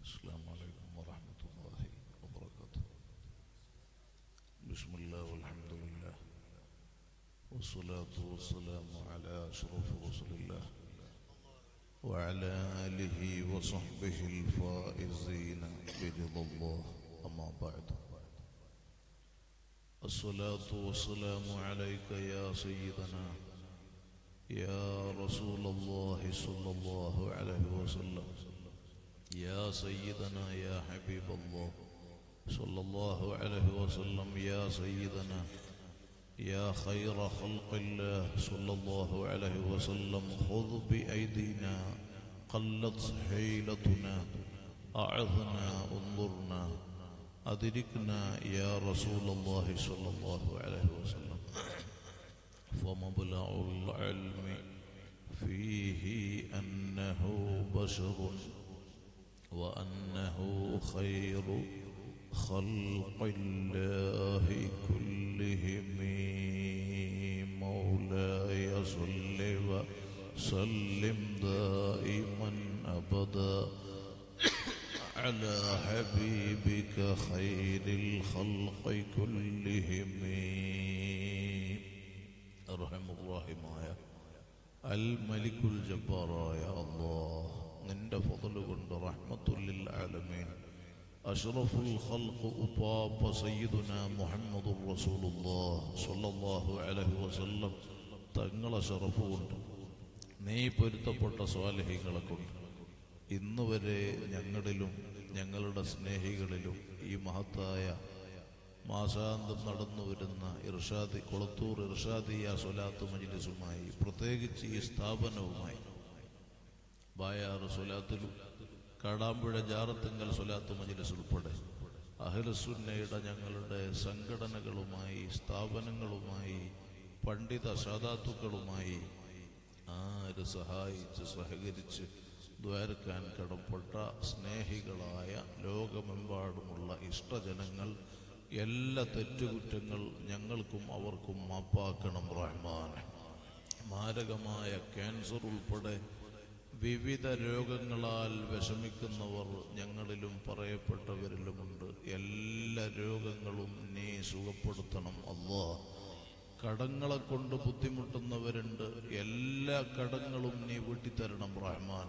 السلام عليكم ورحمة الله وبركاته. بسم الله والحمد لله والصلاة والسلام على أشرف رسل الله وعلى آله وصحبه الفائزين برضا الله. أما بعد، الصلاة والسلام عليك يا سيدنا يا رسول الله صلى الله عليه وسلم، يا سيدنا يا حبيب الله صلى الله عليه وسلم، يا سيدنا يا خير خلق الله صلى الله عليه وسلم. خذ بأيدينا قلت حيلتنا، أعظنا انظرنا، أدركنا يا رسول الله صلى الله عليه وسلم. فمبلغ العلم فيه أنه بشر وأنه خير خلق الله كلهم. مولاي صل وسلم دائما أبدا على حبيبك خير الخلق كلهم. أرحم الراحمين الملك الجبار يا الله، നിന്റെ ഫضل കൊണ്ട് റഹ്മത്തുൽ ആലമീൻ അഷ്റഫുൽ ഖൽഖ് ഉപ്പാപ്പ സയ്യിദുന മുഹമ്മദുർ റസൂലുള്ളാഹ് സ്വല്ലല്ലാഹു അലൈഹി വസല്ലം തങ്ങളെ ശറഫ് കൊണ്ട് നീ പൊരുത്തപ്പെട്ട സ്വാലിഹീങ്ങളെ കൊണ്ട് ഇന്ന് വരെ ഞങ്ങളിലും ഞങ്ങളുടെ സ്നേഹികളിലും ഈ മഹത്തായ മാസാന്തം നടന്നു വരുന്ന ഇർഷാദി കൊളത്തൂർ ഇർഷാദിയ സ്വലാത്ത് മജ്ലിസുമായി, പ്രത്യേകിച്ച് ഈ സ്ഥാപനവുമായി ബായാറ് സ്വലാത്തിലും കാടാമ്പുഴ ജാറത്തിങ്കൽ സ്വലാത്ത് മജ്ലിസ് ഉൾപ്പെടെ അഹ്ലുസുന്നയുടെ ഞങ്ങളുടെ സംഘടനകളുമായി, സ്ഥാപനങ്ങളുമായി, പണ്ഡിത സാദാത്തുക്കളുമായി ആര് സഹായിച്ച് സഹകരിച്ച് ദ്വാരക്കാൻ കടപ്പെട്ട സ്നേഹികളായ ലോകമെമ്പാടുമുള്ള ഇഷ്ടജനങ്ങൾ, എല്ലാ തെറ്റുകുറ്റങ്ങൾ ഞങ്ങൾക്കും അവർക്കും മാപ്പാക്കണം റഹ്മാനെ. മാരകമായ ക്യാൻസർ ഉൾപ്പെടെ വിവിധ രോഗങ്ങളാൽ വിഷമിക്കുന്നവർ ഞങ്ങളിലും പറയപ്പെട്ടവരിലുമുണ്ട്. എല്ലാ രോഗങ്ങളും നീ സുഖപ്പെടുത്തണം അല്ലാഹ്. കടങ്ങളെ കൊണ്ട് ബുദ്ധിമുട്ടുന്നവരുണ്ട്, എല്ലാ കടങ്ങളും നീ വീട്ടിത്തരണം റഹ്മാൻ.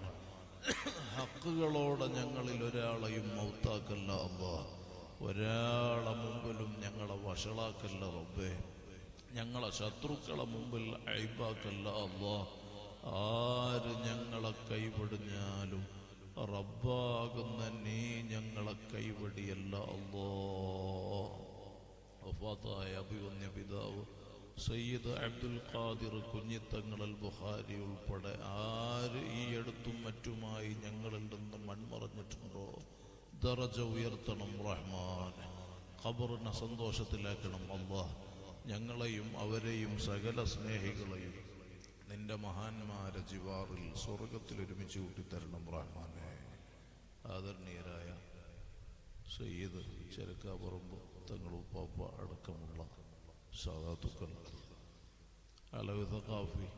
ഹക്കുകളോടെ ഞങ്ങളിൽ ഒരാളെയും മൗത്താക്കല്ല അല്ലാഹ്. ഒരാളെ മുമ്പിലും ഞങ്ങളെ വഷളാക്കല്ല റബ്ബേ. ഞങ്ങളെ ശത്രുക്കളെ മുമ്പിൽ ഐബാക്കല്ല അല്ലാഹ്. ആര് ഞങ്ങളെ കൈവടിഞ്ഞാലും റബ്ബാകുന്ന നീ ഞങ്ങളെ കൈവടിയല്ല അല്ലാഹ്. വഫാത്തായ അഭിവന്യ പിതാവ് സയ്യിദ് അബ്ദുൽ ഖാദിർ കുഞ്ഞിത്തങ്ങൾ അൽ ബുഖാരി ഉൾപ്പെടെ ആര് ഈ അടുത്തും മറ്റുമായി ഞങ്ങളിൽ നിന്ന് മൺമറഞ്ഞിട്ടുണ്ടോ ദറജ ഉയർത്തണം റഹ്മാൻ. ഖബറിനെ സന്തോഷത്തിലാക്കണം അല്ലാഹ്. ഞങ്ങളെയും അവരെയും സകല സ്നേഹികളെയും നിന്റെ മഹാന്മാരെ ജിവാറിൽ സ്വർഗത്തിൽ ഒരുമിച്ച് കൂട്ടിത്തരണം റഹ്മാനെ. ആദരണീയരായ സയ്യിദ് ചെറുക്കാപ്പറമ്പ് തങ്ങളുപ്പാപ്പ അടക്കമുള്ള സാദാത്തുക്കൾ, അലവി സഖാഫി,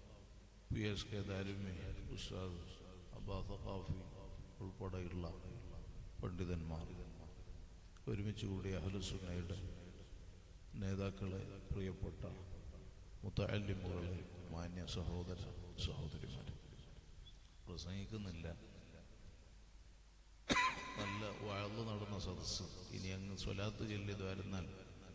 PSK ദാരിമി ഉസ്താദ് അബ്ബാ സഖാഫി ഉൾപ്പെടെയുള്ള പണ്ഡിതന്മാർ, ഒരുമിച്ച് കൂടിയ അഹ്ലുസുന്നയുടെ നേതാക്കളെ, പ്രിയപ്പെട്ട മുതഅല്ലിമുകളെ, മാന്യ സഹോദര സഹോദരിമാരെ, പ്രസംഗിക്കുന്നില്ല, നല്ല വഅള് നടന്ന സദസ്സ്. ഇനി അങ്ങ് സ്വലാത്ത് ചൊല്ലി ദ്വാരുന്നാൽ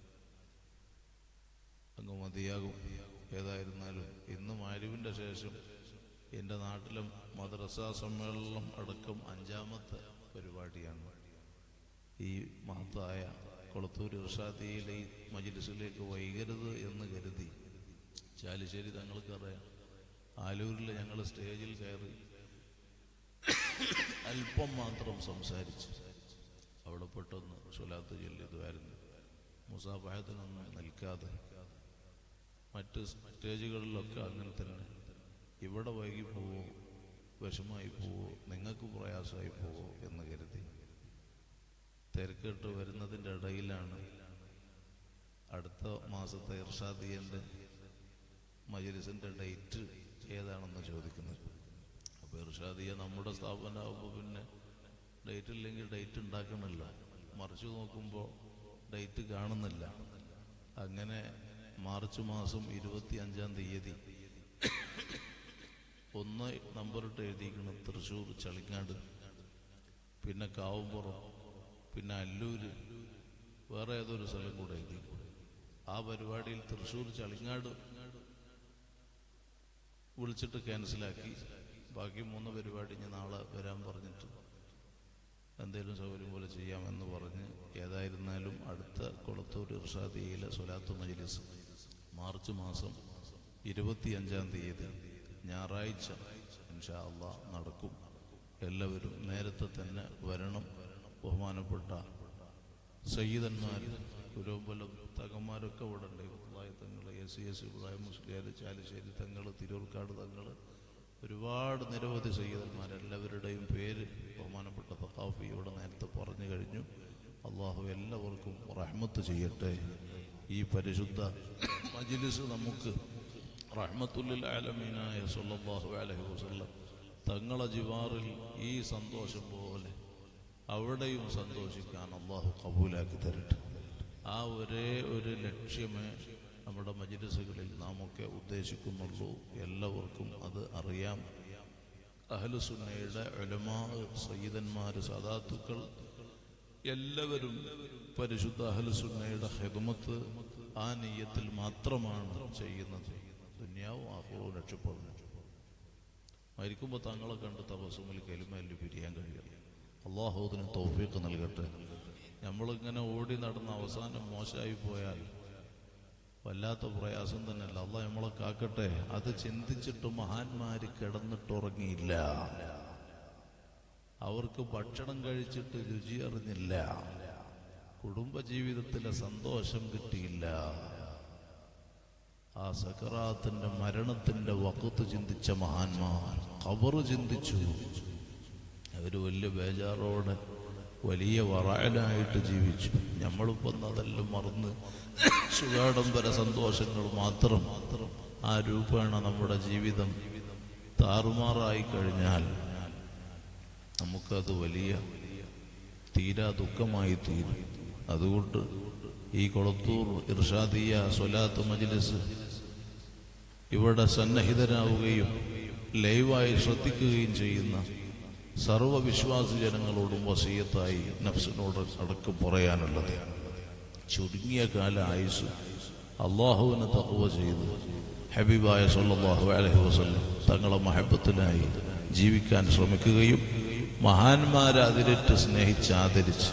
അങ്ങ് മതിയാകും. ഏതായിരുന്നാലും ഇന്ന് മഗ്‌രിബിന്റെ ശേഷം എൻ്റെ നാട്ടിലെ മദ്രസ സമ്മേളനം അടക്കം 5ാമത്തെ പരിപാടിയാണ്. ഈ മഹത്തായ കൊളത്തൂർ ഇർഷാദിയിലെ ഈ മജ്ലിസിലേക്ക് വൈകരുത് എന്ന് കരുതി ചാലിശ്ശേരി തങ്ങൾക്കറിയാം, ആലൂരിൽ ഞങ്ങൾ സ്റ്റേജിൽ കയറി അല്പം മാത്രം സംസാരിച്ച് അവിടെ പെട്ടെന്ന് സ്വലാത്ത് ചൊല്ലിയതുമായിരുന്നു. മുസാഫഹത്തിനൊന്നും നിൽക്കാതെ മറ്റ് സ്റ്റേജുകളിലൊക്കെ അങ്ങനെ തന്നെ. ഇവിടെ വൈകി പോവോ, വിഷമായി പോവോ, നിങ്ങൾക്ക് പ്രയാസമായി പോവോ എന്ന് കരുതി തിരക്കിട്ട് വരുന്നതിൻ്റെ ഇടയിലാണ് അടുത്ത മാസത്തെ ഇർഷാദിയൻ്റെ മജ്‌ലിസിൻ്റെ ഡേറ്റ് ഏതാണെന്ന് ചോദിക്കുന്നത്. അപ്പോൾ ഇർഷാദിയ നമ്മുടെ സ്ഥാപനമാകുമ്പോൾ പിന്നെ ഡേറ്റ് ഇല്ലെങ്കിൽ ഡേറ്റ് ഉണ്ടാക്കണമല്ലോ. മറിച്ച് നോക്കുമ്പോൾ ഡേറ്റ് കാണുന്നില്ല. അങ്ങനെ മാർച്ച് മാസം 25-ാം തീയതി 1 നമ്പറിട്ട് എഴുതിയിരിക്കണം തൃശ്ശൂർ ചളിങ്ങാട്, പിന്നെ കാവുംപുറം, പിന്നെ അല്ലൂര്, വേറെ ഏതൊരു സ്ഥലം കൂടെ എഴുതി. ആ പരിപാടിയിൽ തൃശ്ശൂർ ചളിങ്ങാട് വിളിച്ചിട്ട് ക്യാൻസലാക്കി. ബാക്കി 3 പരിപാടി ഇനി നാളെ വരാൻ പറഞ്ഞിട്ട് എന്തെങ്കിലും സൗകര്യം പോലെ ചെയ്യാമെന്ന് പറഞ്ഞ് ഏതായിരുന്നാലും അടുത്ത കൊളത്തൂർ ഇർഷാദിയയിലെ സ്വലാത്ത് മജ്ലിസ് മാർച്ച് മാസം 25-ാം തീയതി ഞായറാഴ്ച ഇൻഷാ അല്ലാഹ് നടക്കും. എല്ലാവരും നേരത്തെ തന്നെ വരണം. ബഹുമാനപ്പെട്ട സയ്യിദന്മാർ, കുരോമ്പലം തങ്ങന്മാരൊക്കെ ഇവിടെ ഉണ്ട്. തങ്ങൾ, SES ഇബ്രാഹിം മുസ്ലിയാർ, ചാലിശ്ശേരി തങ്ങൾ, തിരൂർക്കാട് തങ്ങൾ, ഒരുപാട് നിരവധി സയ്യിദന്മാർ, എല്ലാവരുടെയും പേര് ബഹുമാനപ്പെട്ട തഖാഫി ഇവിടെ നേരത്തെ പറഞ്ഞു കഴിഞ്ഞു. അള്ളാഹു എല്ലാവർക്കും റഹ്മത്ത് ചെയ്യട്ടെ. ഈ പരിശുദ്ധ മജ്ലിസ് നമുക്ക് റഹ്മത്തുൽ ആലമീനായ സ്വല്ലല്ലാഹു അലൈഹി വസല്ലം തങ്ങളെ ജിവാറിൽ ഈ സന്തോഷം പോലെ അവിടെയും സന്തോഷിക്കാൻ അള്ളാഹു കബൂലാക്കി തരട്ടെ. ആ ഒരേ ഒരു ലക്ഷ്യമേ നമ്മുടെ മജ്ലിസുകളിൽ നാമൊക്കെ ഉദ്ദേശിക്കുന്നുള്ളൂ. എല്ലാവർക്കും അത് അറിയാം. അഹ്ലുസുന്നയുടെ ഉലമാ, സയ്യിദന്മാർ, സാദാത്തുക്കൾ എല്ലാവരും പരിശുദ്ധ അഹ്ലുസുന്നയുടെ ഖിദ്മത്ത് ആ നിയ്യത്തിൽ മാത്രമാണ് ചെയ്യുന്നത്. ദുനിയാവും ആഖിറവും രക്ഷപ്പെടുന്നു. മരിക്കുമ്പോൾ തങ്ങളെ കണ്ട് തബസ്സുമിൽ കലിമയിൽ പിരിയാൻ കഴിയണം. അല്ലാഹു അതിന് തൗഫീഖ് നൽകട്ടെ. നമ്മളിങ്ങനെ ഓടി നടന്ന അവസാനം മോശമായി പോയാൽ വല്ലാത്ത പ്രയാസം തന്നെയല്ല. അള്ളാഹ് നമ്മളെ കാക്കട്ടെ. അത് ചിന്തിച്ചിട്ട് മഹാന്മാര് കിടന്നിട്ടുറങ്ങിയില്ല. അവർക്ക് ഭക്ഷണം കഴിച്ചിട്ട് രുചി അറിഞ്ഞില്ല. കുടുംബജീവിതത്തിലെ സന്തോഷം കിട്ടിയില്ല. ആ സക്കറാത്തിന്റെ മരണത്തിന്റെ വഖത്ത് ചിന്തിച്ച മഹാന്മാർ ഖബർ ചിന്തിച്ചു. അവര് വലിയ ബേജാറോടെ വലിയ വറായനായിട്ട് ജീവിച്ചു. നമ്മളിപ്പം അതെല്ലാം മറന്ന് സുഖാഡംബര സന്തോഷങ്ങൾ മാത്രം ആ രൂപേണ നമ്മുടെ ജീവിതം താറുമാറായി കഴിഞ്ഞാൽ നമുക്കത് വലിയ തീരാ ദുഃഖമായി തീരും. അതുകൊണ്ട് ഈ കൊളത്തൂർ ഇർഷാദിയ സ്വലാത്ത് മജ്ലിസ് ഇവിടെ സന്നിഹിതരാവുകയും ലൈവായി ശ്രദ്ധിക്കുകയും ചെയ്യുന്ന സർവവിശ്വാസി ജനങ്ങളോടും വസിയത്തായി നഫ്സിനോട് അടക്കം പറയാനുള്ളത്, ചുരുങ്ങിയ കാല ആയുസ് അള്ളാഹുവിനെ തഖ്വ ചെയ്ത് ഹബീബായ സല്ലല്ലാഹു അലൈഹി വസല്ലം തങ്ങളെ മഹബത്തിനായി ജീവിക്കാൻ ശ്രമിക്കുകയും മഹാന്മാരെ അതിരറ്റ് സ്നേഹിച്ച് ആദരിച്ച്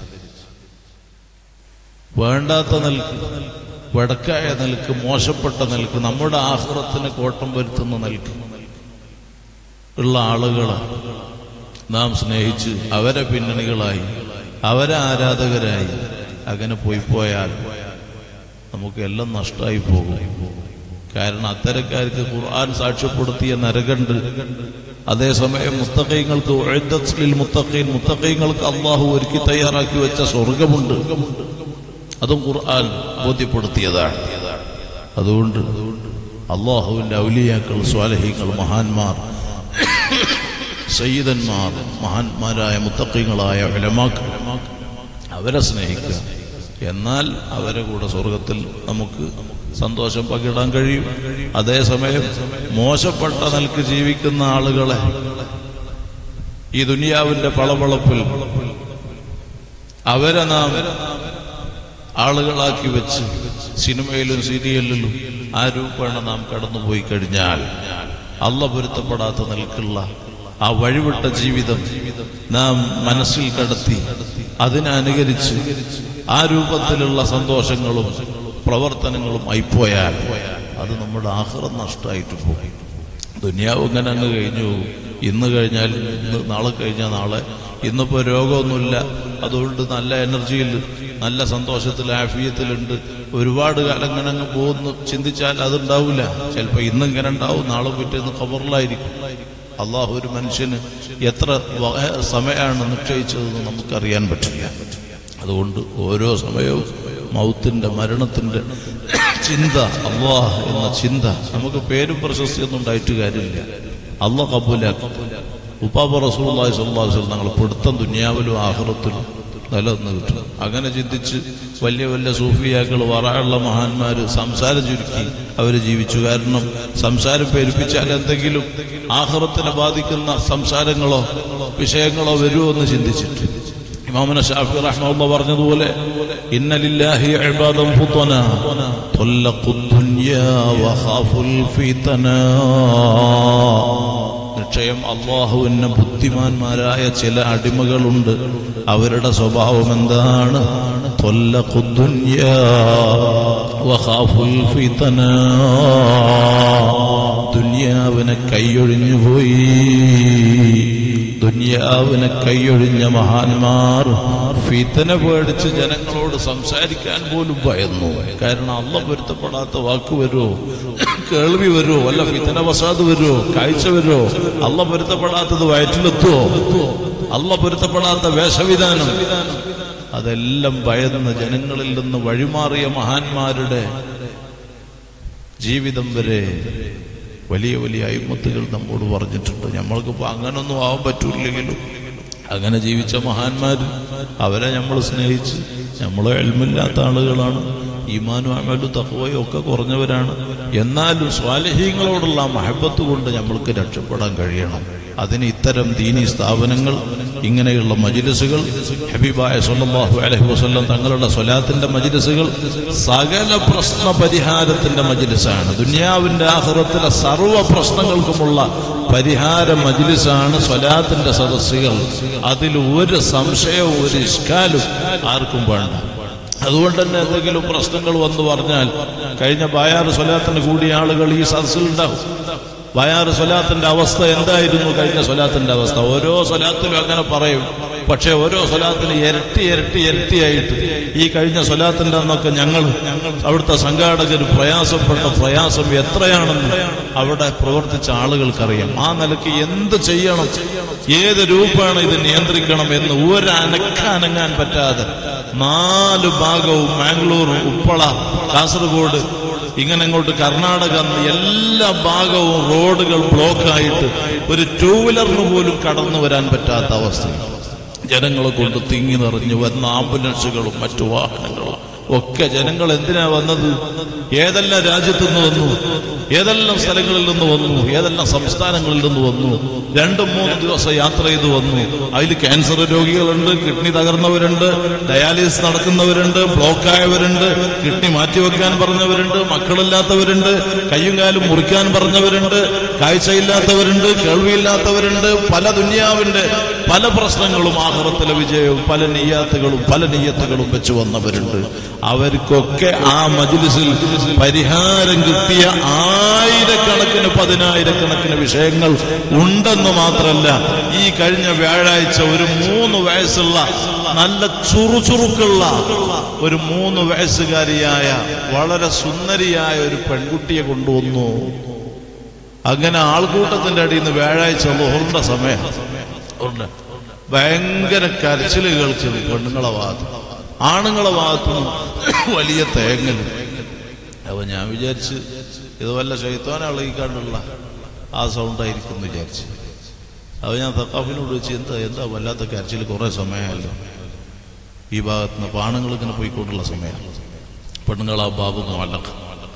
വേണ്ടാത്ത നിലക്ക്, വടക്കായ നിലക്ക്, മോശപ്പെട്ട നിലക്ക്, നമ്മുടെ ആഖിറത്തിന് കോട്ടം വരുത്തുന്ന നിലക്ക് ഉള്ള ആളുകളെ നാം സ്നേഹിച്ച് അവരെ പിന്നണികളായി, അവരെ ആരാധകരായി അങ്ങനെ പോയാൽ നമുക്ക് എല്ലാം നഷ്ടമായി പോകും. കാരണം അത്തരക്കാർക്ക് ഖുർആൻ സാക്ഷ്യപ്പെടുത്തിയ നരകണ്ട്. അതേസമയം മുത്തഖീങ്ങൾക്ക് മുത്തഖീങ്ങൾക്ക് അള്ളാഹു ഒരുക്കി തയ്യാറാക്കി വെച്ച സ്വർഗമുണ്ട്. അതും ഖുർആൻ ബോധ്യപ്പെടുത്തിയതാണ്. അതുകൊണ്ട് അള്ളാഹുവിന്റെ ഔലിയാക്കൾ, സ്വാലിഹീങ്ങൾ, മഹാന്മാർ, സയ്യിദന്മാർ, മഹാന്മാരായ മുത്തഖീങ്ങളായ ഉലമാക്കൾ, അവരെ സ്നേഹിക്കുക. എന്നാൽ അവരെ കൂടെ സ്വർഗത്തിൽ നമുക്ക് സന്തോഷം പങ്കിടാൻ കഴിയും. അതേസമയം മോശപ്പെട്ട നിലക്ക് ജീവിക്കുന്ന ആളുകളെ ഈ ദുനിയാവിന്റെ പളപളപ്പിൽ അവരെ നാം ആളുകളാക്കി വെച്ച് സിനിമയിലും സീരിയലിലും ആ രൂപേണ നാം കടന്നുപോയി കഴിഞ്ഞാൽ അള്ളാഹ് പൊരുത്തപ്പെടാത്ത നിലക്കുള്ള ആ വഴിവിട്ട ജീവിതം നാം മനസ്സിൽ കടത്തി അതിനനുകരിച്ച് ആ രൂപത്തിലുള്ള സന്തോഷങ്ങളും പ്രവർത്തനങ്ങളും ആയിപ്പോയാൽ അത് നമ്മുടെ ആഖിറത്ത് നഷ്ടമായിട്ട് പോകും. ദുനിയാവ് ഇങ്ങനെ അങ്ങ് കഴിഞ്ഞു. ഇന്ന് കഴിഞ്ഞാൽ ഇന്ന്, നാളെ കഴിഞ്ഞാൽ നാളെ. ഇന്നിപ്പോൾ രോഗമൊന്നുമില്ല, അതുകൊണ്ട് നല്ല എനർജിയിൽ, നല്ല സന്തോഷത്തിൽ, ആഫിയത്തിലുണ്ട്. ഒരുപാട് കാലം ഇങ്ങനെ അങ്ങ് പോകുന്നു ചിന്തിച്ചാൽ അതുണ്ടാവില്ല. ചിലപ്പോൾ ഇന്നിങ്ങനെ ഉണ്ടാവും, നാളെ പിറ്റേന്ന് ഖബറിലായിരിക്കും. അള്ളാഹു ഒരു മനുഷ്യന് എത്ര സമയമാണ് നിശ്ചയിച്ചതെന്ന് നമുക്കറിയാൻ പറ്റില്ല. അതുകൊണ്ട് ഓരോ സമയവും മൗത്തിന്റെ, മരണത്തിന്റെ ചിന്ത, അള്ളാഹ് എന്ന ചിന്ത. നമുക്ക് പേരും പ്രശസ്തിയൊന്നും ഉണ്ടായിട്ട് കാര്യമില്ല. അള്ളാഹ് കബൂലാക്കും. ഉപ്പാപ്പ റസൂലുള്ളാഹി സ്വല്ലല്ലാഹു അലൈഹി വസല്ലം തങ്ങൾ പിടുത്തം ദുനിയാവിലും ആഖിറത്തിലും നിലനിന്ന് കിട്ടും. അങ്ങനെ ചിന്തിച്ച് വലിയ വലിയ സൂഫിയാക്കൾ വറയുള്ള മഹാന്മാര് സംസാരം ചുരുക്കി അവര് ജീവിച്ചു. കാരണം സംസാരം പെരുപ്പിച്ചാൽ എന്തെങ്കിലും ആഖിറത്തിനെ ബാധിക്കുന്ന സംസാരങ്ങളോ വിഷയങ്ങളോ വരുമോ എന്ന് ചിന്തിച്ചിട്ട് ഇമാമുന ശാഫി റഹ്മത്തുള്ളാഹി പറഞ്ഞതുപോലെ ഇന്ന ലില്ലാഹി ഇബാദൻ ഫുതനാ തല്ലഖുദ് ദുനിയാ വഖാഫുൽ ഫിതനാ. നിശ്ചയം അല്ലാഹുവിന് ബുദ്ധിമാന്മാരായ ചില അടിമകളുണ്ട്. അവരുടെ സ്വഭാവം എന്താണ്? തല്ലഖുദ് ദുനിയാ വഖാഫുൽ ഫിതനാ. ദുനിയാവിനെ കൈയൊഴിഞ്ഞു പോയി. ദുനിയാവിനെ കൈയൊഴിഞ്ഞ മഹാന്മാർ ഫിതന പേടിച്ച് ജനങ്ങളോട് സംസാരിക്കാൻ പോലും ഭയന്നു. കാരണം അള്ളാഹ് പൊരുത്തപ്പെടാത്ത വാക്ക് വരുമോ, കേൾവി വരുമോ, വല്ല ഫിതന വസാദ് വരുമോ, കാഴ്ച വരുമോ, അള്ളാഹ് പൊരുത്തപ്പെടാത്തത് വയറ്റിലെത്തുവോ, അള്ളാഹ് പൊരുത്തപ്പെടാത്ത വേഷവിധാനം, അതെല്ലാം ഭയന്ന് ജനങ്ങളിൽ നിന്ന് വഴിമാറിയ മഹാന്മാരുടെ ജീവിതം വരെ വലിയ വലിയ അയിമത്തുകൾ നമ്മോട് പറഞ്ഞിട്ടുണ്ട്. നമ്മൾക്കിപ്പോൾ അങ്ങനൊന്നും ആവാൻ പറ്റൂല്ലെങ്കിലും അങ്ങനെ ജീവിച്ച മഹാന്മാർ, അവരെ നമ്മൾ സ്നേഹിച്ച്, നമ്മൾ ഇൽമില്ലാത്ത ആളുകളാണ്, ഈമാനും അമലും തഖ്വയും ഒക്കെ കുറഞ്ഞവരാണ്. എന്നാലും സ്വാലിഹീങ്ങളോടുള്ള മഹബത്ത് കൊണ്ട് നമ്മൾക്ക് രക്ഷപ്പെടാൻ കഴിയണം. അതിന് ഇത്തരം ദീനി സ്ഥാപനങ്ങൾ, ഇങ്ങനെയുള്ള മജ്ലിസുകൾ, ഹബീബായ സല്ലല്ലാഹു അലൈഹി വസല്ലം തങ്ങളുടെ സ്വലാത്തിന്റെ മജ്ലിസുകൾ സകല പ്രശ്ന പരിഹാരത്തിന്റെ മജ്ലിസാണ്. ദുനിയാവിന്റെ ആഖിറത്തിലെ സർവ്വ പ്രശ്നങ്ങൾക്കുമുള്ള പരിഹാര മജ്ലിസാണ് സ്വലാത്തിന്റെ സദസ്സുകൾ. അതിൽ ഒരു സംശയവും ഒരു ഇഷ്കാലും ആർക്കും വേണ്ട. അതുകൊണ്ട് തന്നെ എന്തെങ്കിലും പ്രശ്നങ്ങൾ വന്നു പറഞ്ഞാൽ, കഴിഞ്ഞ ബായാറ് സ്വലാത്തിന് കൂടിയ ആളുകൾ ഈ സദസ്സിലുണ്ടാവും. ബായാറ് സ്വലാത്തിന്റെ അവസ്ഥ എന്തായിരുന്നു? കഴിഞ്ഞ സ്വലാത്തിന്റെ അവസ്ഥ ഓരോ സ്വലാത്തിലും അങ്ങനെ പറയും. പക്ഷെ ഓരോ സ്വലാത്തിന് ഇരട്ടിയായിട്ട് ഈ കഴിഞ്ഞ സ്വലാത്തിന്റെ അന്നൊക്കെ ഞങ്ങൾ അവിടുത്തെ സംഘാടകർ പ്രയാസപ്പെട്ട പ്രയാസം എത്രയാണെന്ന് അവിടെ പ്രവർത്തിച്ച ആളുകൾക്കറിയാം. ആ നിലയ്ക്ക് എന്ത് ചെയ്യണം, ഏത് രൂപമാണ് ഇത് നിയന്ത്രിക്കണം എന്ന് ഒരനങ്ങാൻ പറ്റാതെ 4 ഭാഗവും, മാംഗ്ലൂർ, ഉപ്പള, കാസർഗോഡ്, ഇങ്ങനെ അങ്ങോട്ട് കർണാടക, എല്ലാ ഭാഗവും റോഡുകൾ ബ്ലോക്കായിട്ട് ഒരു 2 വീലറിന് പോലും കടന്നു വരാൻ പറ്റാത്ത അവസ്ഥയിൽ ജനങ്ങളെ കൊണ്ട് തിങ്ങി നിറഞ്ഞു വന്ന ആംബുലൻസുകളും മറ്റു വാഹനങ്ങളും ഒക്കെ. ജനങ്ങൾ എന്തിനാ വന്നത്? ഏതെല്ലാം രാജ്യത്തു നിന്ന് വന്നു, ഏതെല്ലാം സ്ഥലങ്ങളിൽ നിന്ന് വന്നു, ഏതെല്ലാം സംസ്ഥാനങ്ങളിൽ നിന്ന് വന്നു. 2-3 ദിവസം യാത്ര ചെയ്ത് വന്നു. അതിൽ ക്യാൻസർ രോഗികളുണ്ട്, കിഡ്നി തകർന്നവരുണ്ട്, ഡയാലിസിസ് നടക്കുന്നവരുണ്ട്, ബ്ലോക്കായവരുണ്ട്, കിഡ്നി മാറ്റിവെക്കാൻ പറഞ്ഞവരുണ്ട്, മക്കളില്ലാത്തവരുണ്ട്, കയ്യും കാലും മുറിക്കാൻ പറഞ്ഞവരുണ്ട്, കാഴ്ചയില്ലാത്തവരുണ്ട്, കേൾവിയില്ലാത്തവരുണ്ട്. പല ദുനിയാവിന്റെ പല പ്രശ്നങ്ങളും ആഖിറത്തിലെ വിജയവും പല നിയ്യത്തുകളും വെച്ച് വന്നവരുണ്ട്. അവർക്കൊക്കെ ആ മജ്ലിസിൽ പരിഹാരം കിട്ടിയ ആയിരക്കണക്കിന് 10,000-കണക്കിന് വിഷയങ്ങൾ ഉണ്ടെന്ന് മാത്രമല്ല, ഈ കഴിഞ്ഞ വ്യാഴാഴ്ച ഒരു 3 വയസ്സുള്ള നല്ല ചുറുചുറുക്കുള്ള ഒരു 3 വയസ്സുകാരിയായ വളരെ സുന്ദരിയായ ഒരു പെൺകുട്ടിയെ കൊണ്ടുവന്നു. അങ്ങനെ ആൾക്കൂട്ടത്തിന്റെ അടിയിൽ നിന്ന് വ്യാഴാഴ്ച ളുഹറിന്റെ സമയം ഭയങ്കര കരച്ചില് കേൾക്കുന്നു. പെണ്ണുങ്ങളെ ഭാഗത്ത്, ആണുങ്ങളെ ഭാഗത്തുനിന്നും വലിയ തേങ്ങല്. അപ്പൊ ഞാൻ വിചാരിച്ച് ഇത് വല്ല ശൈത്താനെ അളകിക്കാണ്ടുള്ള ആ സൗണ്ടായിരിക്കും എന്ന് വിചാരിച്ചു. അപ്പൊ ഞാൻ തക്കാഫിനോട് വെച്ച് എന്താ വല്ലാത്ത കരച്ചിൽ, കുറെ സമയമല്ലോ ഈ ഭാഗത്തുനിന്ന്. അപ്പൊ ആണുങ്ങൾ ഇങ്ങനെ പോയിക്കൊണ്ടുള്ള സമയമാണ്, പെണ്ണുങ്ങൾ ആ ഭാഗത്ത് വല്ലക്ക.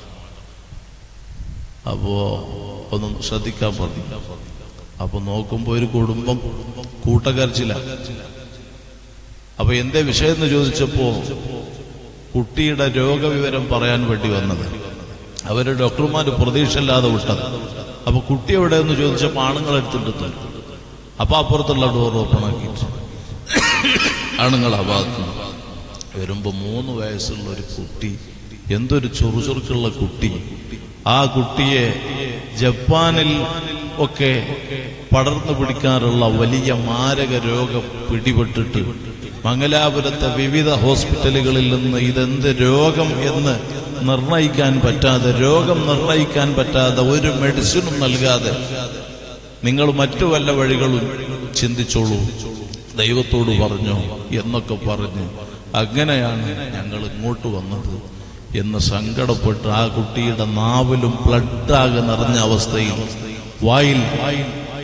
അപ്പോ ഒന്നും ശ്രദ്ധിക്കാൻ പറഞ്ഞു. അപ്പൊ നോക്കുമ്പോ ഒരു കുടുംബം കൂട്ടക്കരച്ചില. അപ്പൊ എന്തേ വിഷയം എന്ന് ചോദിച്ചപ്പോ കുട്ടിയുടെ രോഗവിവരം പറയാൻ വേണ്ടി വന്നത്. അവര് ഡോക്ടർമാര് പ്രതീക്ഷയില്ലാതെ വിട്ടത്. അപ്പൊ കുട്ടി എവിടെയെന്ന് ചോദിച്ചപ്പോ ആണുങ്ങൾ എടുത്തിട്ട്, അപ്പൊ അപ്പുറത്തുള്ള ഡോർ ഓപ്പൺ ആക്കിയിട്ട് ആണുങ്ങൾ ആ ഭാഗത്ത് വരുമ്പോ 3 വയസ്സുള്ള ഒരു കുട്ടി, എന്തൊരു ചുറുചുറുക്കുള്ള കുട്ടി. ആ കുട്ടിയെ ജപ്പാനിൽ ഒക്കെ പടർന്നു പിടിക്കാറുള്ള വലിയ മാരക രോഗം പിടിപെട്ടിട്ട് മംഗലാപുരത്തെ വിവിധ ഹോസ്പിറ്റലുകളിൽ നിന്ന് ഇതെന്ത് രോഗം എന്ന് രോഗം നിർണയിക്കാൻ പറ്റാതെ ഒരു മെഡിസിനും നൽകാതെ നിങ്ങൾ മറ്റു വല്ല വഴികളും ചിന്തിച്ചോളൂ, ദൈവത്തോട് പറഞ്ഞോ എന്നൊക്കെ പറഞ്ഞ് അങ്ങനെയാണ് ഞങ്ങൾ ഇങ്ങോട്ട് വന്നത് എന്ന് സങ്കടപ്പെട്ട് ആ കുട്ടിയുടെ നാവിലും ബ്ലഡാകെ നിറഞ്ഞ അവസ്ഥയിൽ വായിൽ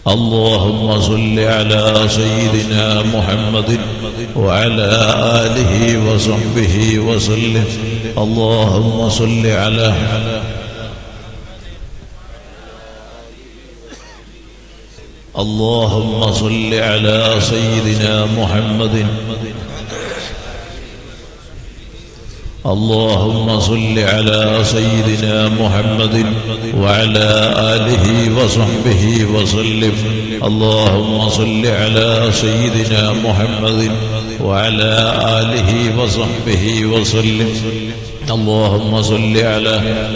اللهم صل على سيدنا محمد وعلى آله وصحبه وسلم اللهم صل على اللهم صل على سيدنا محمد اللهم صل على سيدنا محمد وعلى آله وصحبه وسلم اللهم صل على سيدنا محمد وعلى آله وصحبه وسلم اللهم صل على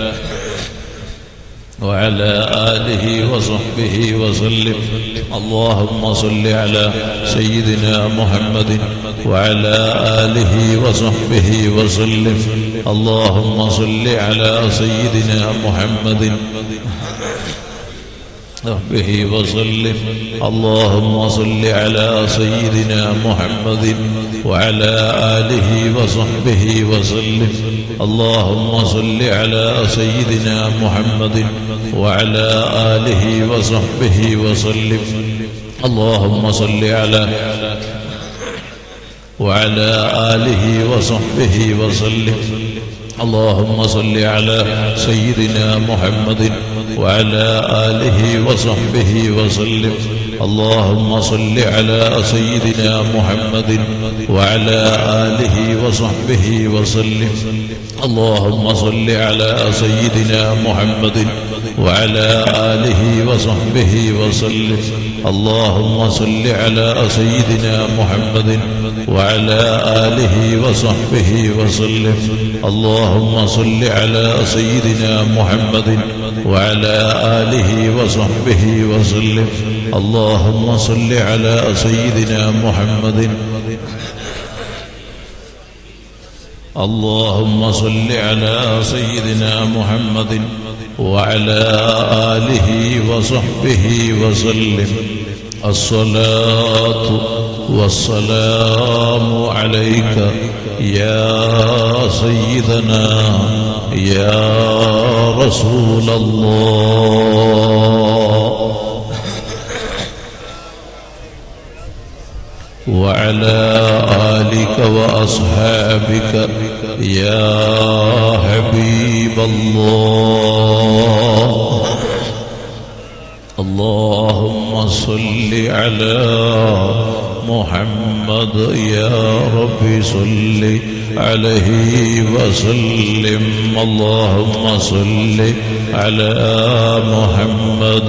وعلى آله وصحبه وسلم اللهم صل على سيدنا محمد وعلى آله وصحبه وسلم اللهم صل على سيدنا محمد وصحبه وسلم اللهم صل على سيدنا محمد وعلى آله وصحبه وسلم اللهم صل على سيدنا محمد وعلى آله وصحبه وسلم اللهم صل على وعلى آله وصحبه وسلم اللهم صل على سيدنا محمد وعلى آله وصحبه وسلم اللهم صل على سيدنا محمد وعلى آله وصحبه وسلم اللهم صل على سيدنا محمد وعلى آله وصحبه وسلم اللهم صل على سيدنا محمد وعلى آله وصحبه وسلم اللهم صل على سيدنا محمد وعلى آله وصحبه وسلم اللهم صل على سيدنا محمد اللهم صل على سيدنا محمد وعلى آله وصحبه وسلم الصلاة والسلام عليك يا سيدنا يا رسول الله وعلى آلك وأصحابك يا حبيب الله اللهم صل على محمد يا رب صل عليه وسلم اللهم صل على محمد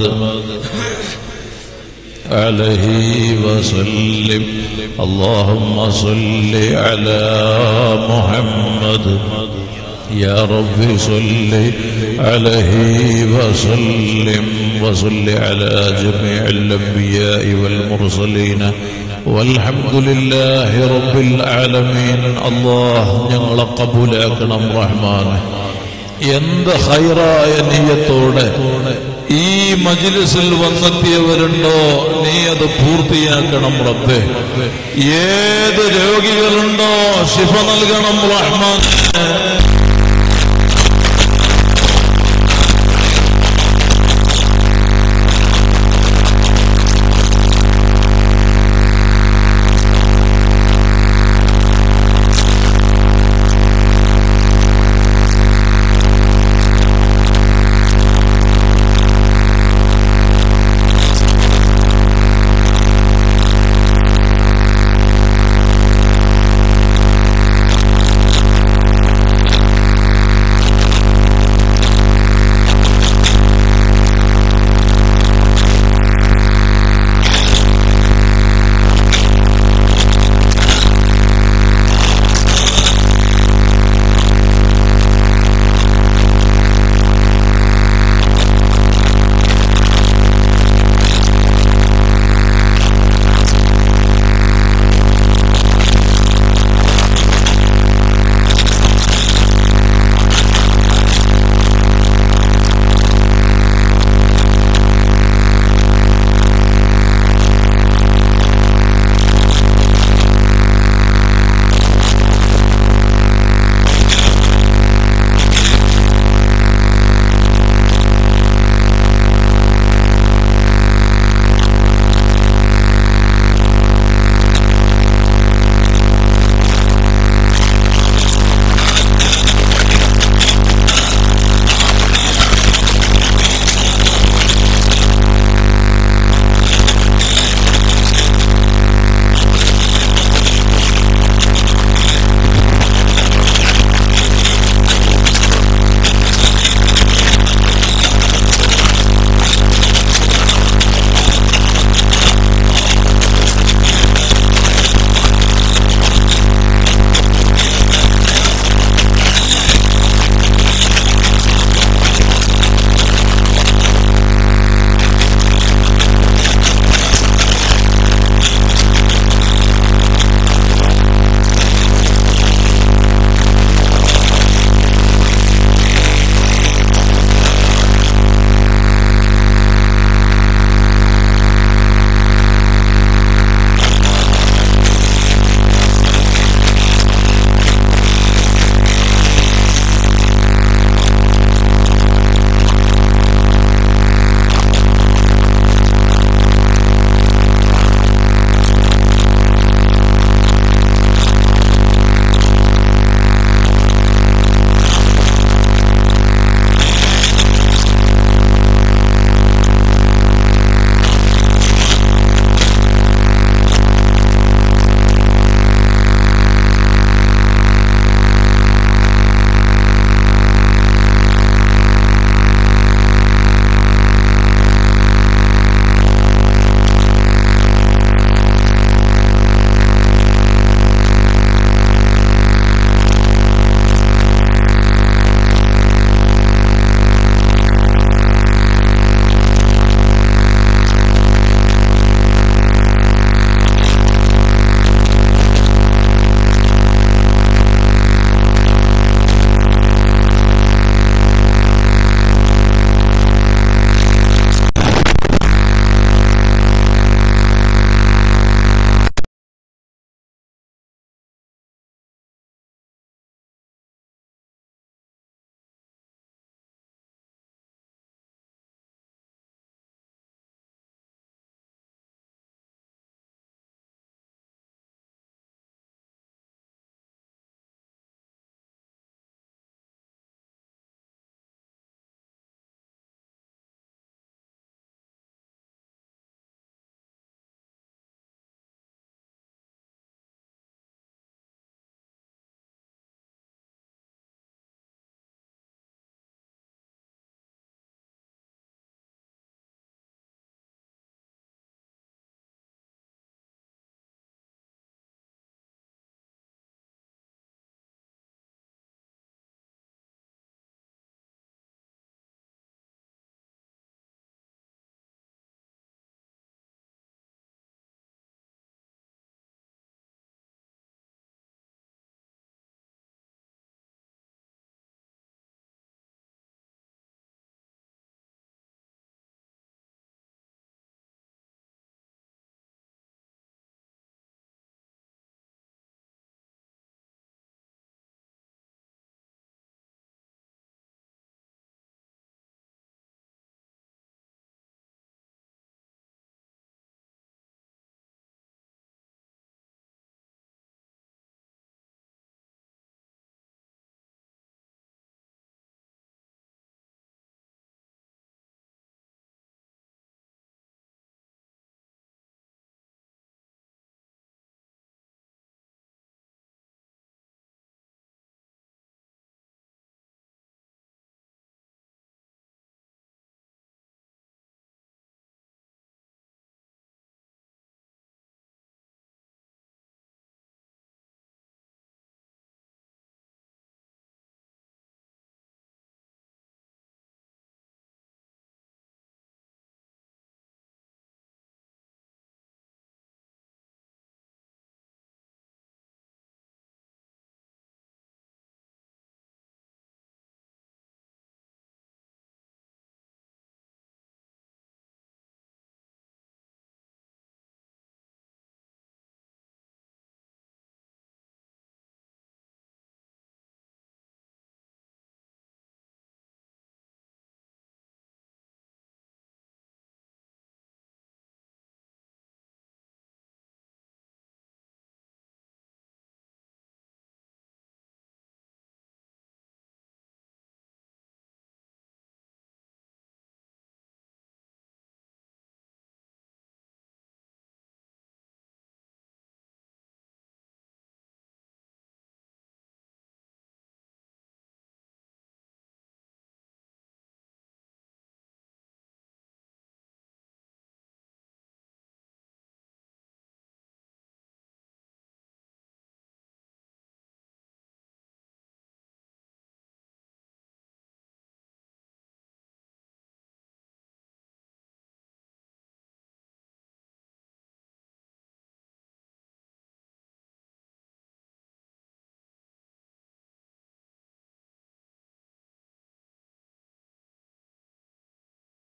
عليه وسلم اللهم صل على محمد يا رب صل عليه وسلم وصل على جميع الأنبياء والمرسلين والحمد لله رب العالمين الله ഞങ്ങളെ ഖബൂലാക്കണം റഹ്മാനെ എന്ത് ഖൈറായ നിയ്യത്തോടെ ഈ മജ്ലിസിൽ വന്നെത്തിയവരുണ്ടോ നീ അത് പൂർത്തിയാക്കണം റബ്ബേ ഏത് രോഗികളുണ്ടോ ശിഫ നൽകണം റഹ്മാനെ